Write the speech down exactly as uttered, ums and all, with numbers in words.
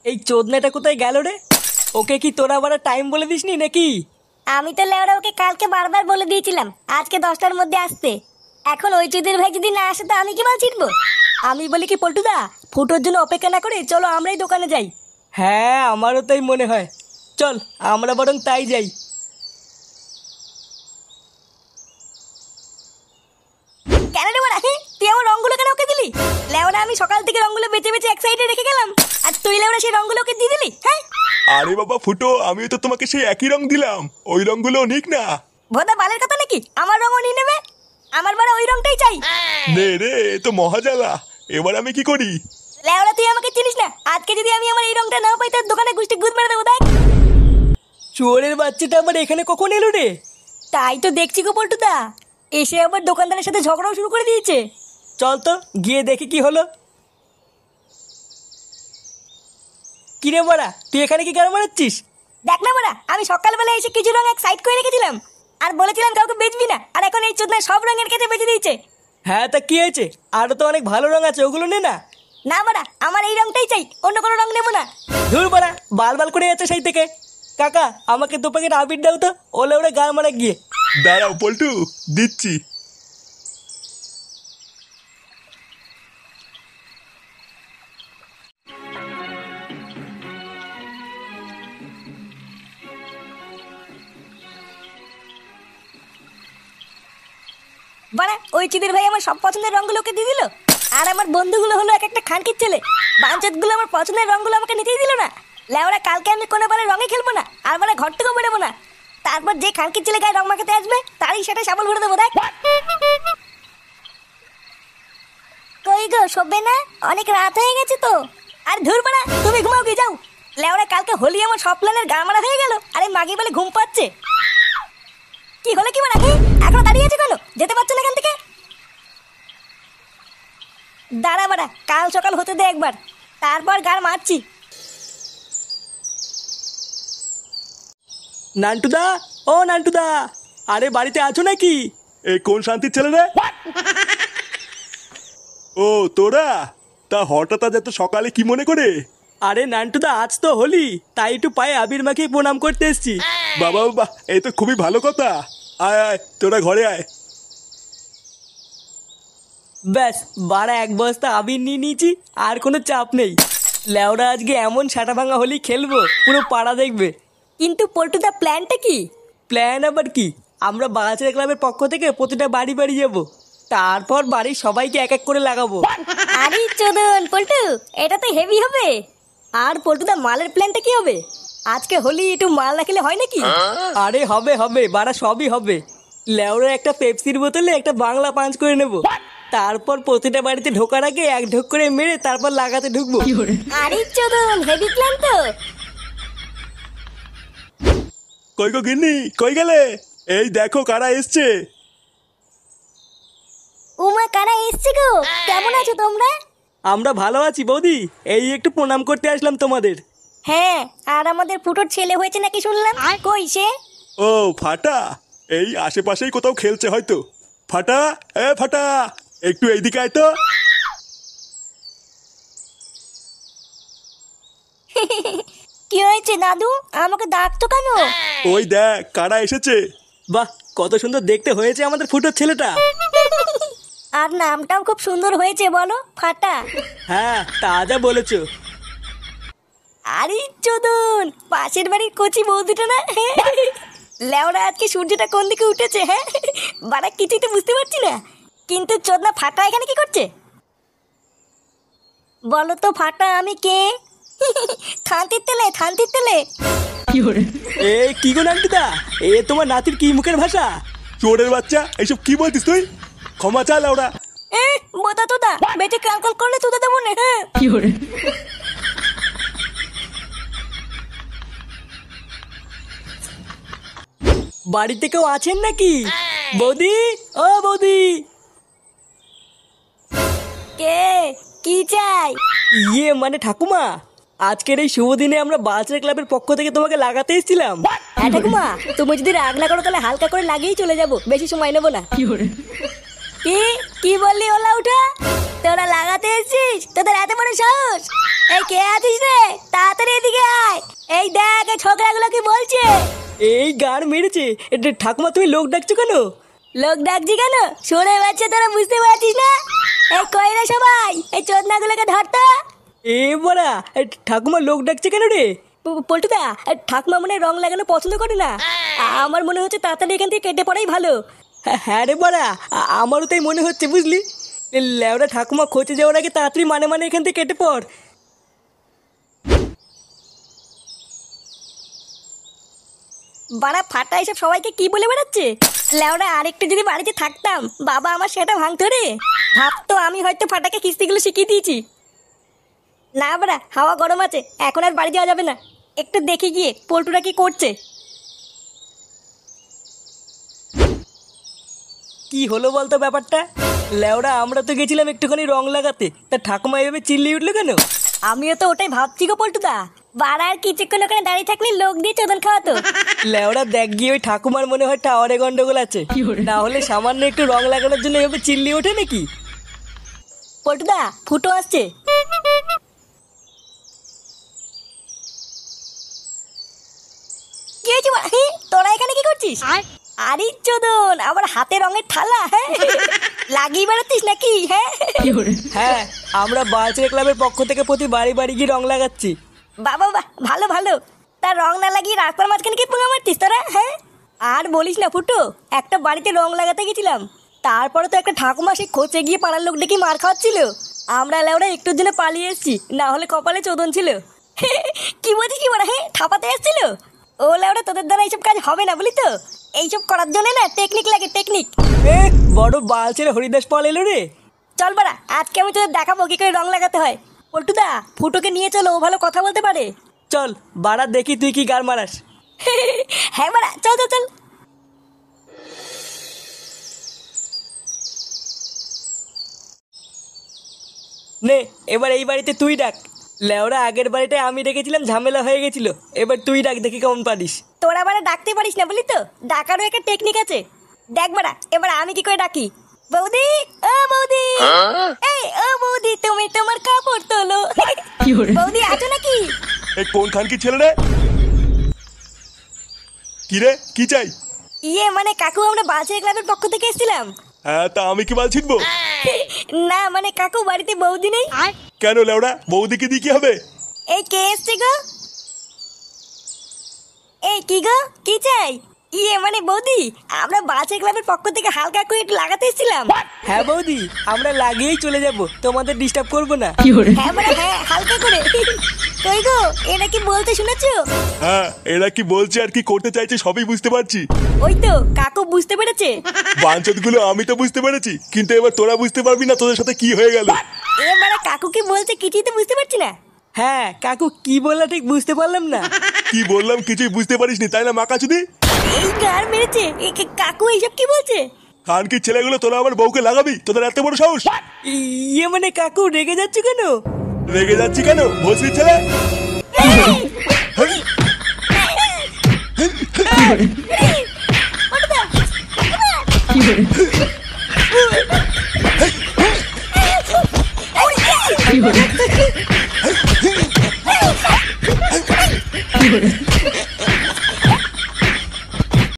এই চোদনাটা কোথায় গেল রে? ওকে কি তোরা আবার টাইম বলে দিসনি নাকি? আমি তো লেওরা ওকে কালকে বারবার বলে দিয়েছিলাম আজকে দশটার মধ্যে আসতে। এখন ওই চুদির ভাই যদি না আসে তো আমি কি মাল ছিটবো? আমি বলি কি পল্টুদা, ফুটোর জন্য অপেক্ষা না করে চলো আমরাই দোকানে যাই। হ্যাঁ আমারও তাই মনে হয়, চল আমরা বরং তাই যাই। কেন রে বড়া, তুই আমার রঙগুলো কেন ওকে দিলি? লেওরা আমি সকাল থেকে রঙগুলো বেঁচে বেঁচে এক সাইডে রেখে গেলাম, আর তুই লেওরা সেই রঙগুলো ওকে দিয়ে দিলি? হ্যাঁ আরে বাবা ফুটো, আমিও তো তোমাকে সেই একই রং দিলাম, ওই রংগুলো নিক না। ভোদা বালের কথা নাকি আমার রঙও নিয়ে নেবে? আমার বড় ওই রংটাই চাই। নে রে, এ তো মহাজালা, এবার আমি কি করি? লেওরা তুই আমাকে চিনিস না, আজকে যদি আমি আমার এই রংটা না পাই তোর দোকানে গুষ্টি গুদ মেরে দেবো। দেখ চোরের বাচ্চাটা আবার এখানে কখন এলো রে? তাই তো দেখছি গো পল্টুদা, এসে আবার দোকানদারের সাথে ঝগড়াও শুরু করে দিয়েছে। চল তো গিয়ে দেখি কি হলো। কিরে বড়া, তুই এখানে কি গান মারাচ্ছিস? দেখ না বড়া, আমি সকালবেলা এসে কিছু রং এক সাইড করে রেখেছিলাম আর বলেছিলাম কাউকে বেচবি না, আর এখন এই চোদনা সব রঙের কেটে বেঁচে দিয়েছে। হ্যাঁ তা কি হয়েছে, আরো তো অনেক ভালো রং আছে, ওগুলো নে না। না বড়া, আমার এই রংটাই চাই, অন্য কোনো রং নেবো না। ধুর বড়া, বাল বাল করে যাচ্ছে সেই থেকে। কাকা আমাকে দু প্যাকেট আবির দাও তো, ওলে ওরে গান মারা গিয়ে। দাঁড়াও পল্টু, দিচ্ছি। বড়া ওই চিদির ভাই আমার সব পছন্দের রঙগুলোকে দিয়ে দিল, আর আমার বন্ধুগুলো হলো এক একটা খানকির ছেলে। বাঞ্চত গুলো আমার পছন্দের রঙগুলো আমাকে নিতেই দিল না। লেওরা কালকে আমি কোনো বারে রঙে খেলবো না, আর মানে ঘর থেকেও বেরোবো না। তারপর যে খানকির ছেলে গায়ে রং মাখাতে আসবে তারই সেটা সাবল ভরে দেবো। দেখ কই গো, শোবে না? অনেক রাত হয়ে গেছে তো। আর ধুর বড়া, তুমি ঘুমাও গিয়ে যাও। লেওরা কালকে হোলি আমার সব প্ল্যানের গা মারা হয়ে গেল, আরে মাগি বলে ঘুম পাচ্ছে। কি হলো কি বড়া, এখনো দাঁড়িয়ে আছে কেন? যেতে পারছো না এখান থেকে? দাঁড়া বাড়া, কাল সকাল হতে দে একবার, তারপর গান মারছি। নান্টুদা, ও নান্টুদা, আরে বাড়িতে আছো নাকি? এই কোন শান্তির ছেলে রে? ও তোরা, তা হঠাৎ আজ এত সকালে কি মনে করে? আরে নান্টুদা আজ তো হোলি, তাই একটু পায়ে আবির মাখিয়ে প্রণাম করতে এসছি। বাবা বাবা, এই তো খুবই ভালো কথা। আয় আয়, তোরা ঘরে আয়। ব্যাস বারা এক বস্তা আবির নিয়ে নিয়েছি, আর কোনো চাপ নেই। লেওরা আজকে এমন সাটা ভাঙা হোলি খেলবো, পুরো পাড়া দেখবে। কিন্তু পল্টুদা প্ল্যানটা কি? প্ল্যান আবার কি, আমরা বাগাছের ক্লাবের পক্ষ থেকে প্রতিটা বাড়ি বাড়ি যাবো, তারপর বাড়ির সবাইকে এক এক করে লাগাবো। আরে চোদন পল্টু, এটা তো হেভি হবে। আর পল্টুদা মালের প্ল্যানটা কি হবে? আজকে হোলি একটু মাল না খেলে হয় নাকি? আরে হবে হবে, বারা সবই হবে। লেওরা একটা পেপসির বোতলে একটা বাংলা পাঞ্চ করে নেব, তারপর প্রতিটা বাড়িতে ঢোকার আগে এক ঢোক করে মেরে তারপর লাগাতে ঢুকবো। আরে চোদন, হেভি প্ল্যান তো। কই গো গিন্নি, কই গেলে? এই দেখো কারা এসছে। উমা, কারা এসছে গো? কেমন আছো তোমরা? আমরা ভালো আছি বৌদি, এই একটু প্রণাম করতে আসলাম তোমাদের। হ্যাঁ, আর আমাদের ফুটোর ছেলে হয়েছে নাকি শুনলাম, কই সে? ও ফাটা, এই আশেপাশেই কোথাও খেলছে হয়তো। ফাটা, এ ফাটা, একটু এইদিকে আয় তো। কি হয়েছে দাদু, আমাকে ডাকতো কেন? ওই দেখ কারা এসেছে। বাহ, কত সুন্দর দেখতে হয়েছে আমাদের ফুটোর ছেলেটা। আর নামটাও খুব সুন্দর হয়েছে, বলো ফাটা। হ্যাঁ তা যা বলেছো। আরে চোদন, পাশের বাড়ির কচি বৌদিটা না? লেওরা আজকে সূর্যটা কোন দিকে উঠেছে, হ্যাঁ বাড়া কিছুই তো বুঝতে পারছি না। কিন্তু চোদনা ফাটা এখানে কি করছে বলো তো? ফাটা আমি কে? থানতির তেলে, থানতির তেলে। এ কি গো নান্টুদা, এ তোমার নাতির কি মুখের ভাষা? চোরের বাচ্চা, এইসব কি বলতিস তুই? ক্ষমা চা লাউড়া। এ বোতা তোদা, বেটে কালকাল করলে তোদা দেবো না। হ্যাঁ বাড়িতে কেউ আছেন নাকি? বৌদি, ও বৌদি। কে, কি চাই? ইয়ে মানে ঠাকুমা, আজকের এই শুভ দিনে আমরা বালচার ক্লাবের পক্ষ থেকে তোমাকে লাগাতে এসেছিলাম। হ্যাঁ ঠাকুমা, তুমি যদি রাগ না করো তাহলে হালকা করে লাগিয়েই চলে যাবো, বেশি সময় নেবো না। কি কি কি বললি ওলা উঠা? তোরা লাগাতে এসেছিস? তোদের এত বড় সাহস? এই কে আছিস রে? তাড়াতাড়ি এদিকে আয়। এই দেখ এই ছোকরাগুলো কি বলছে। এই গার মেরেছে। এটা ঠাকুমা তুমি লোক ডাকছো কেন? লোক ডাকছি কেন শুনে পাচ্ছে তোরা বুঝতে পারছিস না? এই কই রে সবাই, এই চোদনাগুলোকে ধরতো। এ বড়া, এ ঠাকুমা লোক ডাকছে কেন রে? প- পল্টুদা, এই ঠাকুমা মনে হয় রং লাগানো পছন্দ করে না। আমার মনে হচ্ছে তাড়াতাড়ি এখান থেকে কেটে পড়াই ভালো। হ্যাঁ, হ্যাঁ রে বড়া, আ- আমারও তাই মনে হচ্ছে বুঝলি। এ লেওরা ঠাকুমা খোঁজে যাওয়ার আগে তাড়াতাড়ি মানে মানে এখান থেকে কেটে পড়। বাড়া ফাটা এসব সবাইকে কি বলে বেড়াচ্ছে। লেওরা আরেকটু যদি বাড়িতে থাকতাম, বাবা আমার সেটা ভাঙতো রে। ভাবতো আমি হয়তো ফাটাকে কিস্তিগুলো শিখিয়ে দিয়েছি। না বাড়া, হাওয়া গরম আছে, এখন আর বাড়ি যাওয়া যাবে না। একটু দেখে গিয়ে পল্টুরা কি করছে। কি হলো বলতো ব্যাপারটা? লেওরা আমরা তো গেছিলাম একটুখানি রং লাগাতে, তা ঠাকুমা এভাবে চিল্লিয়ে উঠলো কেন? আমিও তো ওটাই ভাবছি গো পল্টুদা। বাড়া আর কিছুক্ষণ ওখানে দাঁড়িয়ে থাকলে লোক দিয়ে চোদন খাওয়াতো। লেওরা দেখ গিয়ে ওই ঠাকুমার মনে হয় টাওয়ারে গন্ডগোল আছে, না হলে সামান্য একটু রং লাগানোর জন্য এভাবে চিল্লিয়ে ওঠে নাকি? পল্টুদা, ফুটো আসছে। কি হয়েছে বাড়া? হি, তোরা এখানে কি করছিস? আরে চোদন, আমার হাতে রঙের থালা। হ্যাঁ, লাগিয়ে বেড়াচ্ছিস নাকি? হ্যাঁ হ্যাঁ, আমরা বালচের ক্লাবের পক্ষ থেকে প্রতি বাড়ি বাড়ি গিয়ে রং লাগাচ্ছি। বাবা বাহ, ভালো ভালো। তার রং না লাগিয়ে রাস্তার মাঝখানে কি পোঙা মারতিস তোরা? হ্যাঁ, আর বলিস না ফুটো, একটা বাড়িতে রং লাগাতে গেছিলাম, তারপরে তো একটা ঠাকুমা সে খোঁচে গিয়ে পাড়ার লোক ডেকে মার খাওয়াচ্ছিল। আমরা লেওরা একটুর জন্য পালিয়ে এসেছি, না হলে কপালে চোদন ছিল। কি বলছিস কি বড়? হ্যাঁ, ঠাপাতে এসেছিল। ও লেওরা, তোদের দ্বারা এইসব কাজ হবে না বলি তো। এইসব করার জন্য না টেকনিক লাগে, টেকনিক। এ বড় বালচের হরিদাস পাল এলো রে। চল বাড়া, আজকে আমি তোদের দেখাবো কি করে রং লাগাতে হয়। পল্টুদা, ফুটোকে নিয়ে চলো, ও ভালো কথা বলতে পারে। চল বাড়া দেখি তুই কি গার মারাস। হ্যাঁ বাড়া, চল চল চল। নে এবার এই বাড়িতে তুই ডাক। লেওরা আগের বাড়িটায় আমি ডেকেছিলাম, ঝামেলা হয়ে গেছিল। এবার তুই ডাক, দেখি কেমন পারিস। তোরা বাড়া ডাকতে পারিস না বলি তো, ডাকারও একটা টেকনিক আছে। দেখ বাড়া, এবার আমি কি করে ডাকি। বৌদি, ও বৌদি, এই ও বৌদি, তুমি তোমার কাপড় তোলো। বৌদি আছো নাকি? এই কোন খান কি ছেলে রে? কি রে, কি চাই? ইয়ে মানে কাকু, আমরা বালছের ক্লাবের পক্ষ থেকে এসেছিলাম। হ্যাঁ, তা আমি কি বাল ছিটবো? না মানে কাকু, বাড়িতে বৌদি নেই। কেন লেওড়া, বৌদিকে দিয়ে কি হবে? এই কে এসছে গো? এই কি গো, কি চাই? ইয়ে মানে বৌদি, আমরা বালছের ক্লাবের পক্ষ থেকে হালকা করে একটু লাগাতে এসেছিলাম। হ্যাঁ বৌদি, আমরা লাগিয়েই চলে যাব, তোমাদের ডিস্টার্ব করবো না। হ্যাঁ মানে হ্যাঁ, হালকা করে। কই গো, এটা কি বলতে শুনেছো? হ্যাঁ, এরা কি বলছে আর কি করতে চাইছে সবই বুঝতে পারছি। ওই তো কাকু বুঝতে পেরেছে। বাঞ্চত গুলো আমি তো বুঝতে পেরেছি, কিন্তু এবার তোরা বুঝতে পারবি না তোদের সাথে কি হয়ে গেল। এবারে কাকু কি বলছে কিছুই তো বুঝতে পারছি না। হ্যাঁ কাকু কি বললা ঠিক বুঝতে পারলাম না। কি বললাম কিছুই বুঝতে পারিসনি তাই না মাকাচুদি? এই গার মেরেছে। এ কে- কাকু এইসব কি বলছে? খান কি ছেলেগুলো, তোরা আমার বউকে লাগাবি? তোদের এত বড় সাহস? ইয়ে মানে কাকু রেগে যাচ্ছে কেন? রেগে যাচ্ছি কেন, ভোসরির ছেলে? কি